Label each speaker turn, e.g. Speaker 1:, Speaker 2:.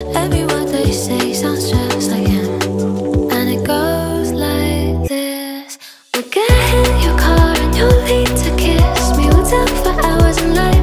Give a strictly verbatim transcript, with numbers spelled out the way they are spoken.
Speaker 1: Every word they say sounds just like him, and it goes like this. We'll get in your car and you'll need to kiss me. We'll talk for hours and light